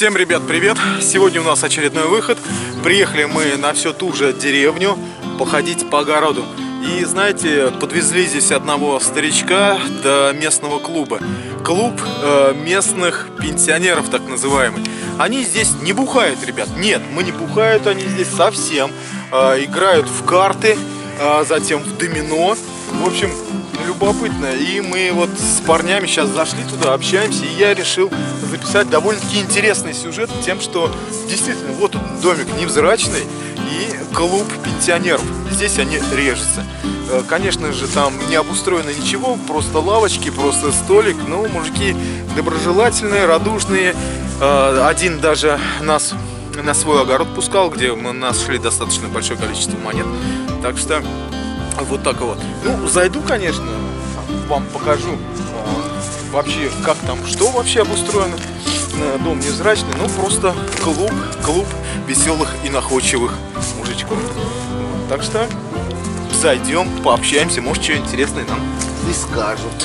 Всем, ребят, привет! Сегодня у нас очередной выход. Приехали мы на всю ту же деревню походить по огороду. И, знаете, подвезли здесь одного старичка до местного клуба. Клуб местных пенсионеров, так называемый. Они здесь не бухают, ребят. Нет, мы не бухают, они здесь совсем. Играют в карты, затем в домино. В общем, любопытно. И мы вот с парнями сейчас зашли туда, общаемся. И я решил записать довольно-таки интересный сюжет тем, что действительно вот он, домик невзрачный и клуб пенсионеров. Здесь они режутся. Конечно же, там не обустроено ничего, просто лавочки, просто столик. Но мужики доброжелательные, радушные. Один даже нас на свой огород пускал, где мы нашли достаточно большое количество монет. Так что вот так вот. Ну, зайду, конечно, вам покажу вообще, как там, что вообще обустроено. Дом невзрачный, но просто клуб веселых и находчивых мужичков. Так что зайдем, пообщаемся, может, что интересное нам и скажут.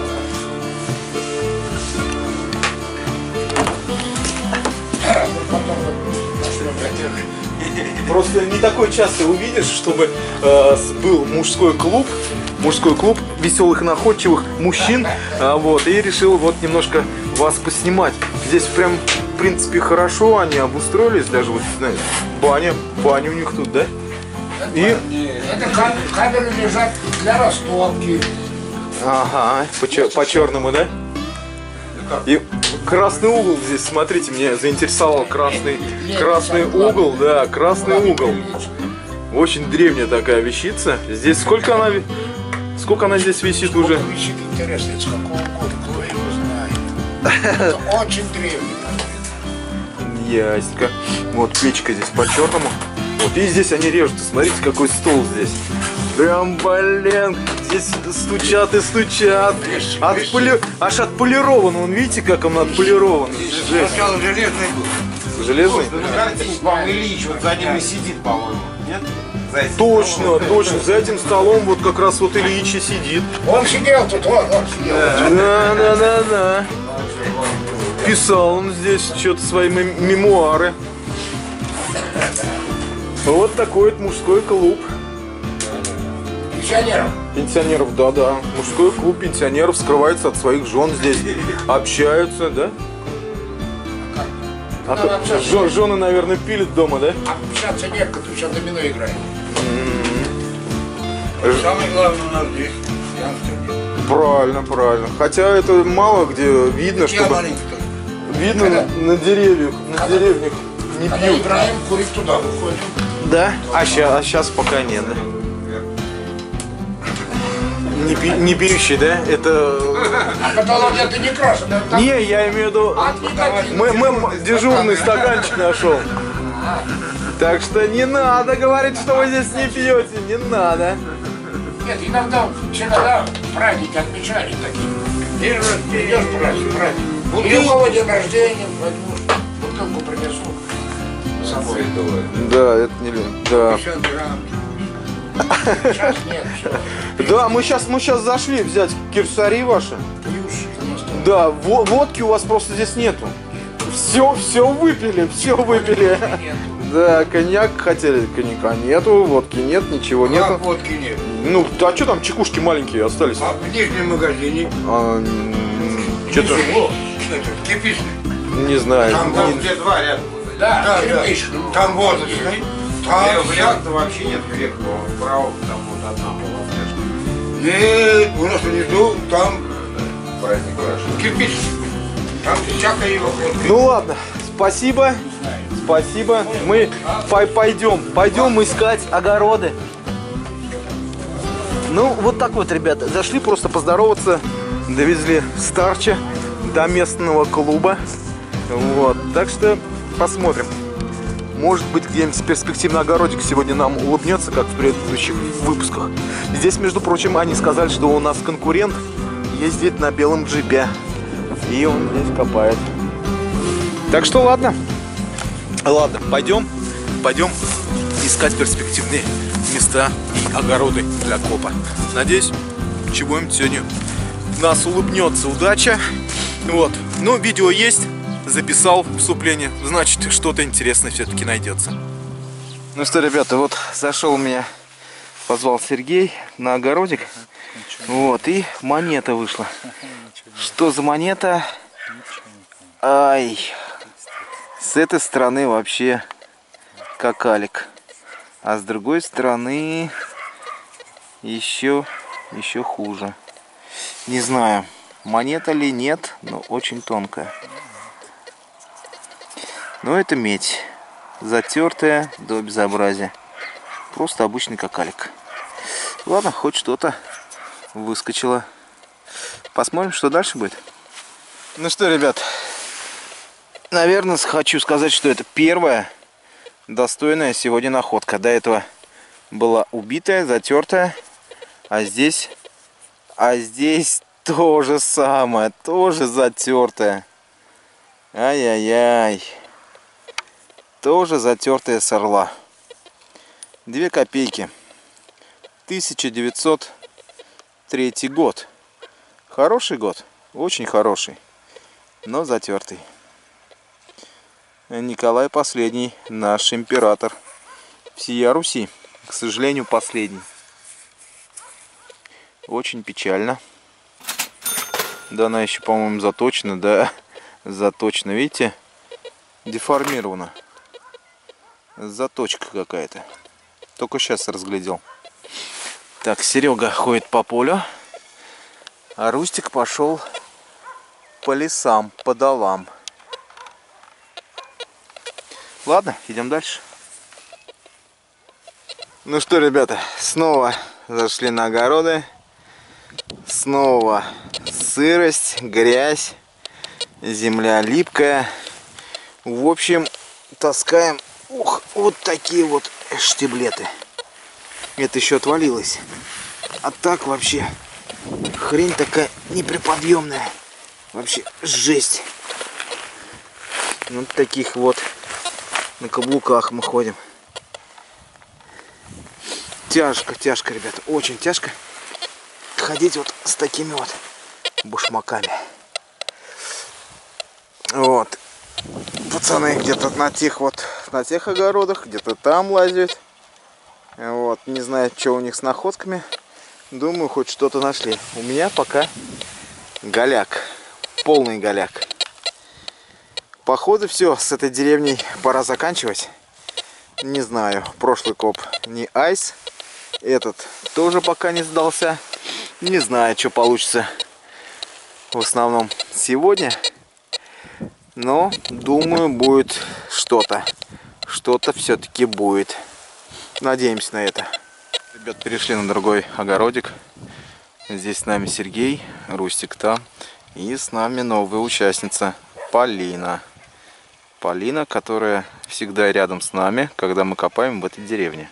Просто не такой часто увидишь, чтобы был мужской клуб веселых и находчивых мужчин, вот, и решил вот немножко вас поснимать. Здесь прям, в принципе, хорошо они обустроились, даже вот, знаете, баня у них тут, да? И... Это камеры лежат для растопки. Ага, по черному, да? И красный угол здесь, смотрите, меня заинтересовал красный угол, да, красный угол. Очень древняя такая вещица. Здесь сколько она здесь висит уже? Висит, интересно, с какого года, кто его знает. Это очень древний. Ясненько. Вот печка здесь по черному. Вот и здесь они режутся. Смотрите, какой стол здесь. Прям, блин, здесь стучат и стучат. Аж отполирован. Вон, видите, как он отполирован? Сначала железный был. Железный? Павел Ильич вот за ним и сидит, по-моему. Нет? Точно. За этим столом вот как раз вот Ильич и сидит. Он сидел тут, он сидел. Да. Писал он здесь что-то свои мемуары. Вот такой вот мужской клуб. Пенсионеров, да. Мужской клуб пенсионеров скрывается от своих жен здесь. Общаются, да? Жены, наверное, пилят дома, да? Общаться нет, тут сейчас домино играет. Самое главное у нас здесь. Правильно. Хотя это мало где видно, чтобы... Видно на деревьях не Когда пьют. играем, курить туда выходим. Да? А сейчас пока нет, да? Не пьющий, да? Это... А каталог это не красный. Не, я имею в виду... Мы дежурный стаканчик нашел. Так что не надо говорить, что вы здесь не пьете. Не надо. Нет, иногда праздники отмечали такие. Идешь праздник. Или у кого день рождения, возьму, бутылку принесу с собой. Да, это не да. Сейчас нет. Да, мы сейчас зашли взять кирсари ваши. Да, водки у вас просто здесь нету. Все выпили. Да, коньяк хотели, коньяка нету, водки нет, ничего нету. Как водки нет? Ну, а что там, чекушки маленькие остались? А в нижнем магазине? Что-то... Кирпичный. Не знаю. Там где два рядом. Да, кирпичный. Там водочный. Там варианта вообще нет крепкого. Вправо там вот одна была флешка. нет, у нас внизу, там Праздник хорошо. кирпичный. Там всякая его водка. Ну ладно, спасибо. Мы пойдем искать огороды. Ну, вот так вот, ребята. Зашли просто поздороваться. Довезли старча до местного клуба. Вот. Так что посмотрим. Может быть, где-нибудь перспективный огородик сегодня нам улыбнется, как в предыдущих выпусках. Здесь, между прочим, они сказали, что у нас конкурент ездит на белом джипе. И он здесь копает. Так что ладно, пойдем искать перспективные места и огороды для копа. Надеюсь, чего-нибудь сегодня нас улыбнется удача. Вот, ну, видео есть, записал вступление, значит, что-то интересное все-таки найдется. Ну что, ребята, вот зашел меня, позвал Сергей на огородик. Вот, и монета вышла. Что за монета? Ай, с этой стороны вообще какалик. А с другой стороны еще хуже. Не знаю, монета ли нет, но очень тонкая. Но это медь. Затертая до безобразия. Просто обычный какалик. Ладно, хоть что-то выскочило. Посмотрим, что дальше будет. Ну что, ребят, наверное, хочу сказать, что это первая достойная сегодня находка. До этого была убитая, затертая, а здесь то же самое, тоже затертая. Ай-яй-яй. Тоже затертая с орла. 2 копейки. 1903 год. Хороший год, очень хороший, но затертый. Николай последний, наш император всея Руси. К сожалению, последний. Очень печально. Да, она еще, по-моему, заточена, да, заточена, видите, деформирована. Заточка какая-то. Только сейчас разглядел. Так, Серега ходит по полю, а Рустик пошел по лесам, по долам. Ладно, идем дальше. Ну что, ребята, снова зашли на огороды. Снова сырость, грязь, земля липкая. В общем, таскаем вот такие вот штиблеты. Это еще отвалилось. А так вообще хрень такая неприподъемная. Вообще жесть. Вот таких вот на каблуках мы ходим. Тяжко, тяжко, ребята. Очень тяжко ходить вот с такими вот башмаками. Вот. Пацаны где-то на тех огородах, где-то там лазят. Вот. Не знаю, что у них с находками. Думаю, хоть что-то нашли. У меня пока голяк. Полный голяк. Походу все, с этой деревней пора заканчивать. Не знаю, прошлый коп не айс. Этот тоже пока не сдался. Не знаю, что получится в основном сегодня. Но, думаю, будет что-то. Что-то все-таки будет. Надеемся на это. Ребят, перешли на другой огородик. Здесь с нами Сергей, Рустик там. И с нами новая участница Полина. Полина, которая всегда рядом с нами, когда мы копаем в этой деревне.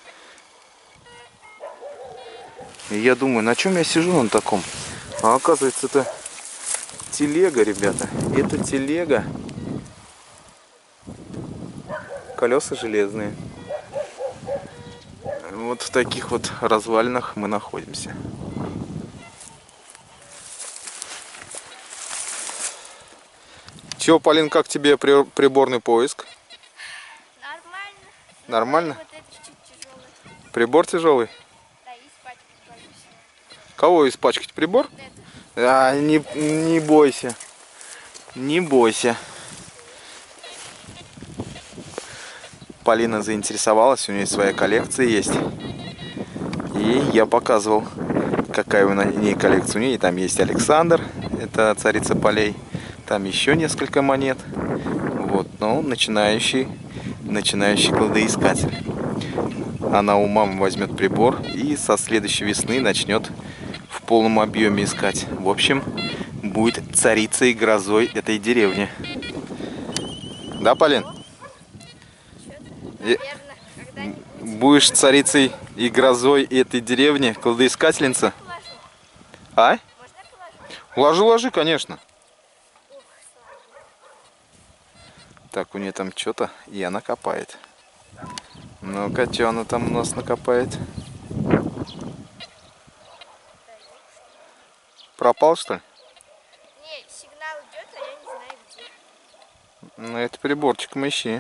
И я думаю, на чем я сижу на таком? А оказывается, это телега, ребята. Это телега. Колеса железные. Вот в таких вот развалинах мы находимся. Чего, Полин, как тебе приборный поиск? Нормально. Нормально? Вот это чуть тяжелый. Прибор тяжелый? Да, и испачкать боюсь. Кого испачкать? Прибор? Вот это. А, не бойся. Не бойся. Полина заинтересовалась, у нее своя коллекция есть. И я показывал, какая у нее коллекция. У нее там есть Александр, это царица полей. Там еще несколько монет. Вот, но начинающий кладоискатель. Она у мамы возьмет прибор и со следующей весны начнет в полном объеме искать. В общем, будет царицей и грозой этой деревни. Да, Полин? Наверное, когда-нибудь. Будешь царицей и грозой этой деревни, кладоискательница? Положу. А? Можно я положу? Ложи, конечно. Ух, слава богу. Так, у нее там что-то, и она копает. Ну-ка, что она там у нас накопает? Пропал, что ли? Не, сигнал идет, а я не знаю где. Ну, это приборчиком ищи.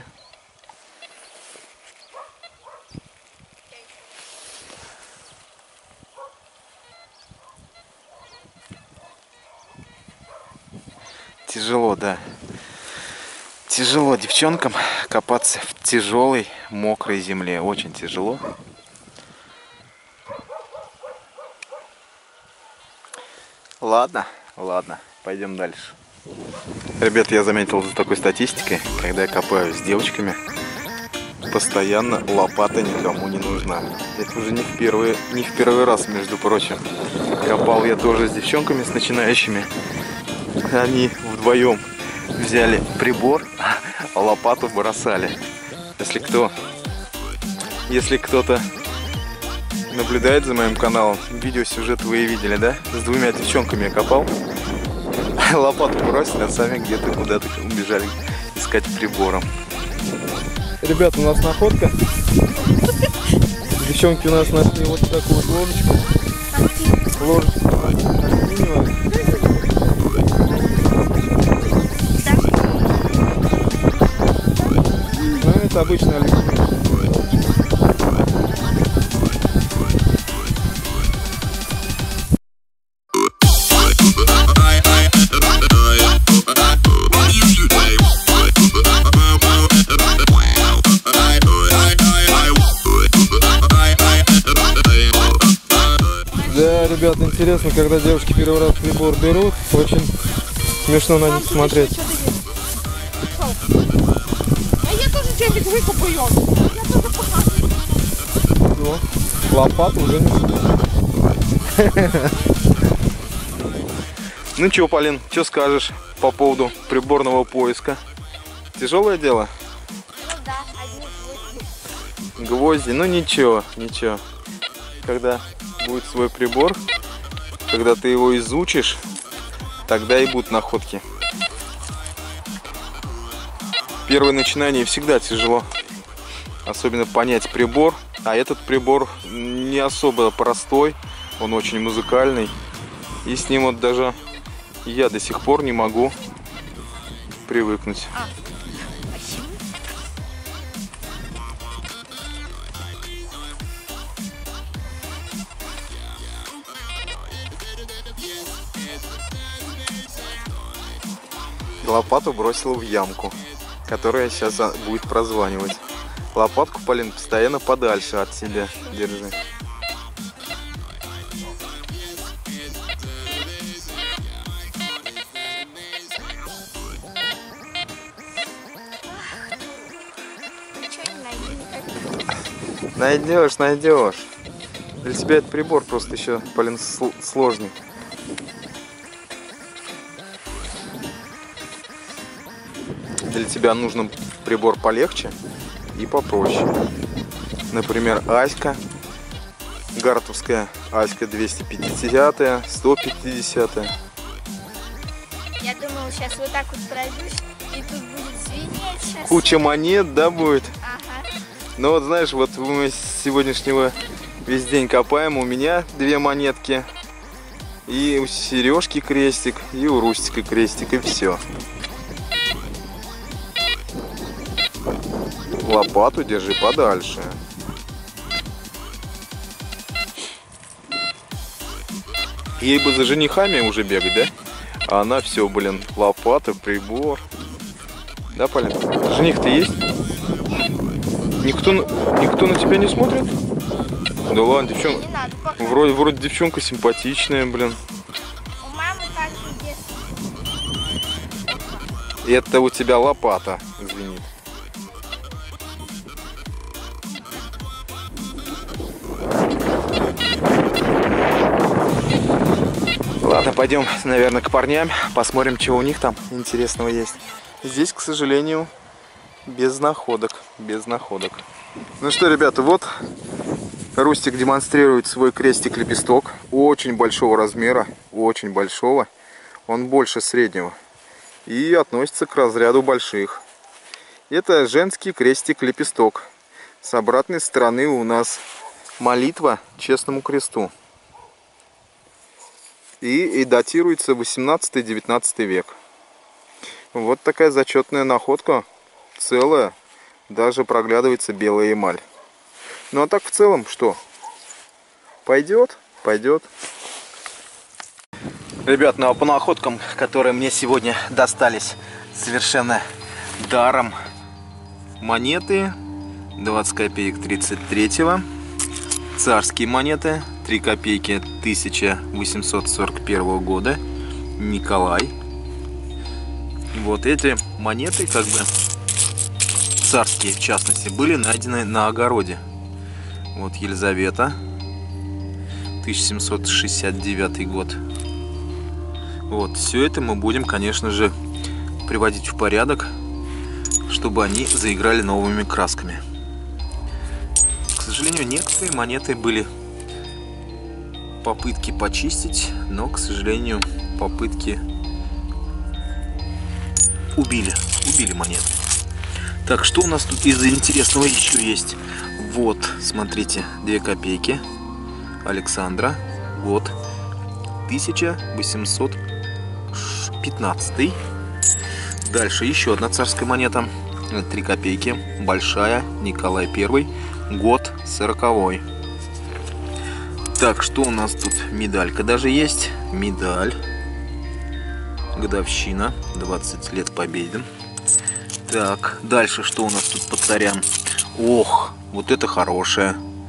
Тяжело, да. Тяжело девчонкам копаться в тяжелой, мокрой земле. Очень тяжело. Ладно, ладно, пойдем дальше. Ребят, я заметил за такой статистикой, когда я копаю с девочками, постоянно лопата никому не нужна. Это уже не в первый раз, между прочим. Копал я тоже с девчонками, с начинающими. Они вдвоем взяли прибор, а лопату бросали. Если кто-то наблюдает за моим каналом, видеосюжет вы видели, да? С двумя девчонками я копал. Лопату бросили, а сами где-то куда-то убежали искать прибором. Ребята, у нас находка. Девчонки у нас нашли вот такую вот ложечку. Ложечку алюминиевую. Ну, это обычная алюминиевая. Да, ребят, интересно, когда девушки первый раз прибор берут, очень смешно на них смотреть. А я тоже телек выкопаю. Я тоже покажу. Все, лопату уже не ждет. Ну чё, Полин, что скажешь по поводу приборного поиска? Тяжелое дело? Ну да, одни гвозди. Гвозди, ну ничего, ничего. Когда будет свой прибор, когда ты его изучишь, тогда и будут находки. Первое начинание всегда тяжело. Особенно понять прибор. А этот прибор не особо простой. Он очень музыкальный. И с ним вот даже я до сих пор не могу привыкнуть. Лопату бросил в ямку, которая сейчас будет прозванивать. Лопатку, Полин, постоянно подальше от себя держи. Ничего не найду никак. Найдешь, найдешь. Для тебя этот прибор просто еще, Полин, сложный. Для тебя нужен прибор полегче и попроще. Например, Аська, гартовская Аська 250, 150. Я думала, сейчас вот так вот пройдусь, и тут будет звенеть сейчас. Куча монет, да, будет? Ага. Ну вот знаешь, вот мы с сегодняшнего весь день копаем. У меня 2 монетки. И у Сережки крестик, и у Рустика крестик, и все. Лопату держи подальше. Ей бы за женихами уже бегать, да? А она все, блин, лопата, прибор. Да, Полин? Жених-то есть? Никто на тебя не смотрит? Да ладно, девчонка. Не надо, пока. Вроде девчонка симпатичная, блин. У мамы так же детство. Это у тебя лопата звенит. Ладно, пойдем, наверное, к парням. Посмотрим, что у них там интересного есть. Здесь, к сожалению, без находок. Без находок. Ну что, ребята, вот Рустик демонстрирует свой крестик-лепесток. Очень большого размера. Очень большого. Он больше среднего. И относится к разряду больших. Это женский крестик-лепесток. С обратной стороны у нас молитва Честному Кресту. И датируется 18-19 век. Вот такая зачетная находка. Целая. Даже проглядывается белая эмаль. Ну а так в целом что? Пойдет? Пойдет. Ребят, ну а по находкам, которые мне сегодня достались совершенно даром. Монеты 20 копеек 33-го. Царские монеты 3 копейки 1841 года. Николай. Вот эти монеты, как бы царские в частности, были найдены на огороде. Вот Елизавета, 1769 год. Вот, все это мы будем, конечно же, приводить в порядок, чтобы они заиграли новыми красками. К сожалению, некоторые монеты были попытки почистить, но, к сожалению, попытки убили монеты. Так, что у нас тут из интересного еще есть? Вот, смотрите, 2 копейки Александра, год 1815. Дальше еще одна царская монета, 3 копейки, большая, Николай I, год 40-й. Так, что у нас тут? Медалька даже есть. Медаль. Годовщина. 20 лет Победы. Так, дальше что у нас тут по царям? Ох, вот это хорошее.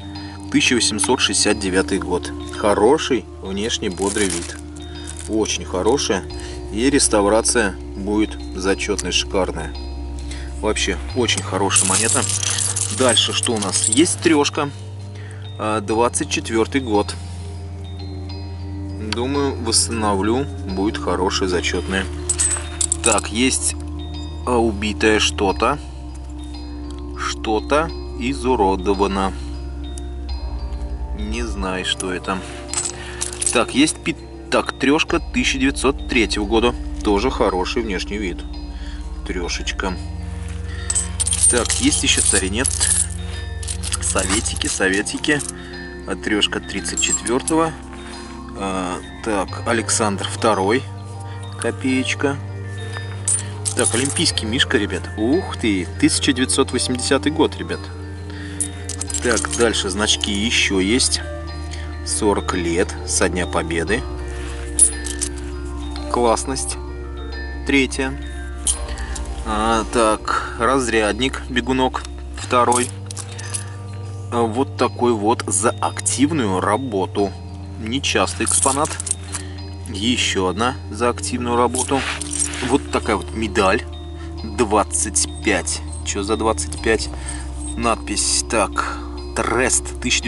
1869 год. Хороший, внешне бодрый вид. Очень хорошая. И реставрация будет зачетная, шикарная. Вообще, очень хорошая монета. Дальше что у нас? Есть трешка. 24 год. Думаю, восстановлю. Будет хорошая, зачетная. Так, есть убитое что-то. Что-то изуродовано. Не знаю, что это. Так, есть трешка 1903 года. Тоже хороший внешний вид. Трешечка. Так, есть еще царинет. Советики. Трешка 34-го. Так, Александр II. Копеечка. Так, олимпийский мишка, ребят. Ух ты, 1980 год, ребят. Так, дальше значки еще есть. 40 лет со Дня Победы. Классность. 3. Так, разрядник, бегунок 2. Вот такой вот за активную работу. Нечастый экспонат. Еще одна за активную работу. Вот такая вот медаль. 25. Что за 25? Надпись. Так. Трест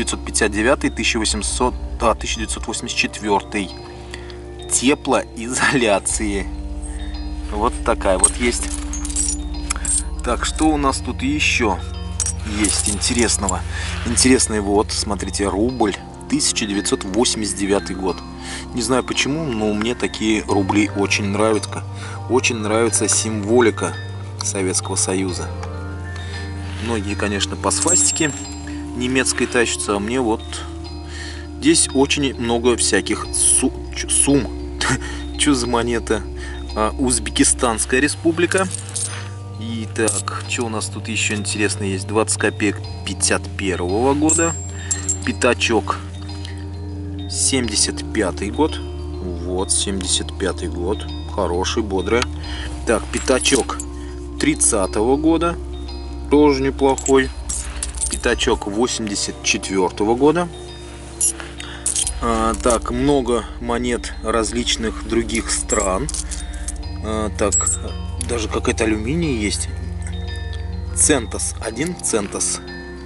1959-1984. Теплоизоляции. Вот такая вот есть. Так, что у нас тут еще есть интересного? Интересный вот, смотрите, рубль 1989 год. Не знаю почему, но мне такие рубли очень нравятся. Очень нравится символика Советского Союза. Многие, конечно, по свастике немецкой тащатся, а мне вот здесь очень много всяких сумм. Что за монета? Узбекистанская республика. И так, что у нас тут еще интересно есть? 20 копеек 51 года. Пятачок 75 год. Вот, 75 год. Хороший, бодрый. Так, пятачок 30-го года. Тоже неплохой. Пятачок 84-го года. Так, много монет различных других стран. Так, даже какая-то алюминий есть. Центос. 1 центос.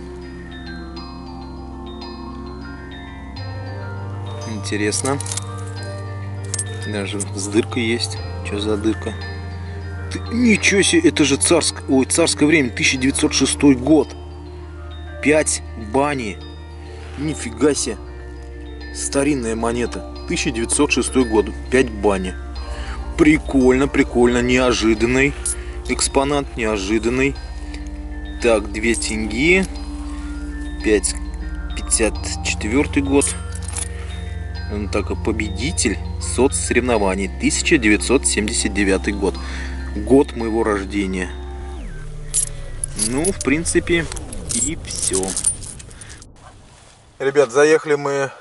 Интересно. Даже с дыркой есть. Что за дырка? Ничего себе, это же царское время, 1906 год. 5 бани. Нифига себе. Старинная монета. 1906 год. 5 бани. Прикольно, прикольно. Неожиданный экспонат, неожиданный. Так, 2 тенге. 54 год. Он так, победитель соцсоревнований, 1979 год. год моего рождения. Ну, в принципе, и все. Ребят, заехали мы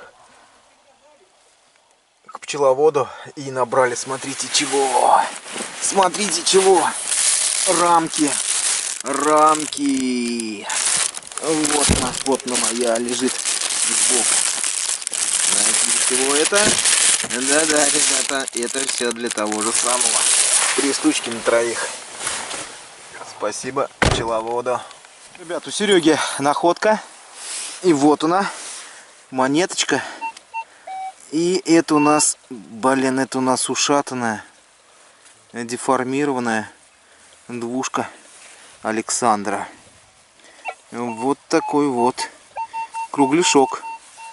к пчеловоду и набрали, смотрите, чего. Смотрите, чего. Рамки. Рамки. Вот она, вот она моя лежит сбоку. Знаете, для чего это? Да-да, ребята, это все для того же самого. 3 штучки на троих. Спасибо пчеловоду. Ребят, у Сереги находка. И вот она, монеточка. И это у нас, блин, это у нас ушатанная, деформированная двушка Александра. Вот такой вот кругляшок.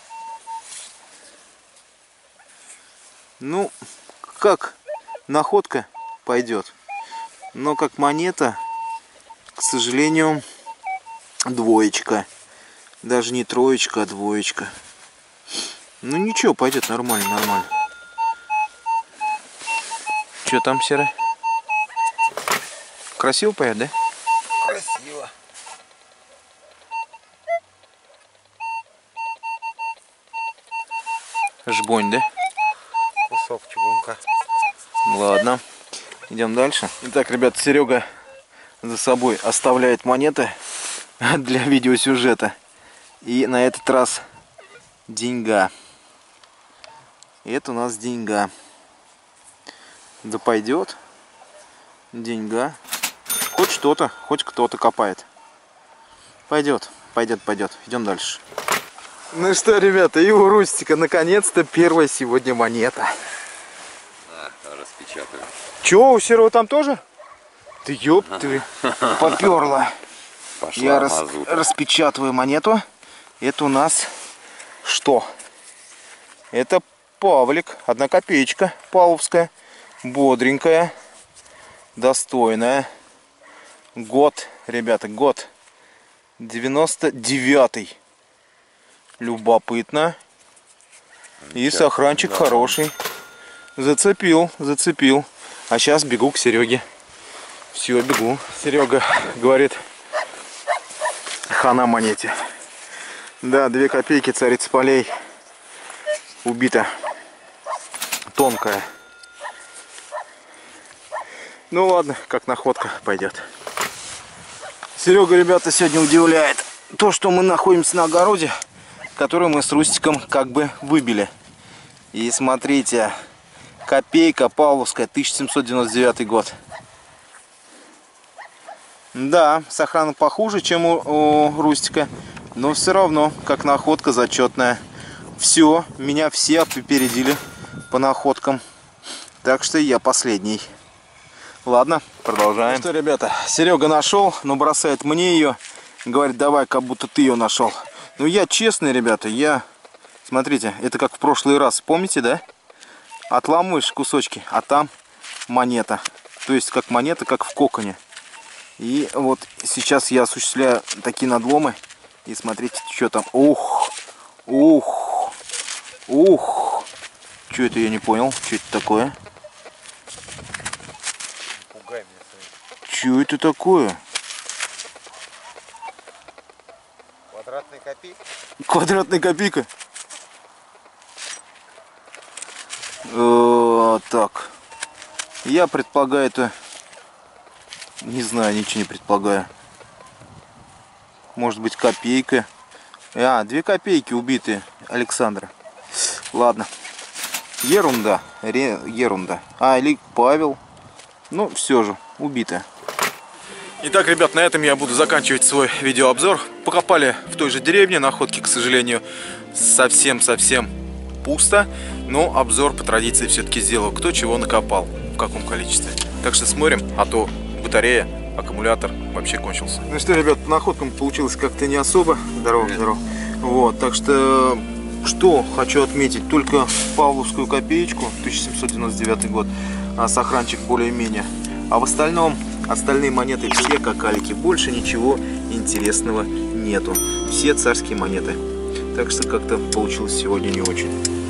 Ну, как находка пойдет. Но как монета, к сожалению, двоечка. Даже не троечка, а двоечка. Ну ничего, пойдет нормально, нормально. Что там, Серый? Красиво поет, да? Красиво. Жбонь, да? Кусок чугунка. Ладно, идем дальше. Итак, ребят, Серега за собой оставляет монеты для видеосюжета. И на этот раз деньга. И это у нас деньга. Да пойдет. Деньга. Хоть что-то, хоть кто-то копает. Пойдет, пойдет, пойдет. Идем дальше. Ну что, ребята, и у Рустика наконец-то первая сегодня монета. Да, распечатаю. Че, у Серого там тоже? Ты ёб ты, поперла. Пошла Я мазута. распечатываю монету. Это у нас что? Это Павлик, 1 копеечка павловская, бодренькая, достойная. Год, ребята, год 99-й. Любопытно. И сохранчик хороший. Зацепил, зацепил. А сейчас бегу к Сереге. Все, бегу. Серега говорит, хана монете. Да, 2 копейки, царица полей. Убита. Тонкая. Ну ладно, как находка пойдет. Серега, ребята, сегодня удивляет то, что мы находимся на огороде, который мы с Рустиком как бы выбили. И смотрите, копейка павловская, 1799 год. Да, сохрана похуже, чем у Рустика, но все равно, как находка, зачетная. Все, меня все опередили по находкам, так что я последний. Ладно, продолжаем. Ну что, ребята, Серега нашел, но бросает мне ее, говорит, давай, как будто ты ее нашел. Ну я честный, ребята, смотрите, это как в прошлый раз, помните, да? Отламываешь кусочки, а там монета. То есть как монета, как в коконе. И вот сейчас я осуществляю такие надломы. И смотрите, что там. Ух, ух, ух. Что это, я не понял. Что это такое? Пугай меня. Что это такое? Квадратная копейка. Квадратная копейка. Так. Я предполагаю это... Не знаю, ничего не предполагаю. Может быть, копейка. 2 копейки убитые Александра. Ладно. Ерунда. Ерунда. Или Павел. Ну, все же, убитая. Итак, ребят, на этом я буду заканчивать свой видеообзор. Покопали в той же деревне. Находки, к сожалению, совсем-совсем пусто. Но обзор по традиции все-таки сделал. Кто чего накопал, в каком количестве. Так что смотрим, а то батарея, аккумулятор вообще кончился. Ну что, ребят, по находкам получилось как-то не особо. Здорово, здорово. Вот, так что хочу отметить, только павловскую копеечку, 1799 год, а сохранчик более-менее. А в остальном, остальные монеты все какалики, больше ничего интересного нету. Все царские монеты. Так что как-то получилось сегодня не очень.